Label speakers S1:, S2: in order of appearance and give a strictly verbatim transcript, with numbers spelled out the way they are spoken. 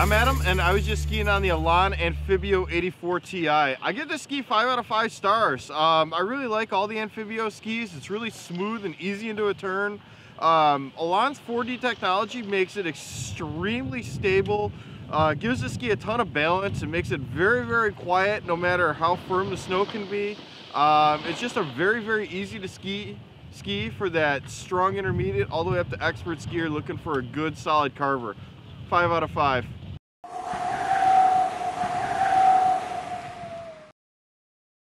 S1: I'm Adam, and I was just skiing on the Elan Amphibio eighty-four T I. I give this ski five out of five stars. Um, I really like all the Amphibio skis. It's really smooth and easy into a turn. Um, Elan's four D technology makes it extremely stable, uh, gives the ski a ton of balance, and makes it very, very quiet no matter how firm the snow can be. Um, it's just a very, very easy to ski ski for that strong intermediate all the way up to expert skier looking for a good solid carver. Five out of five.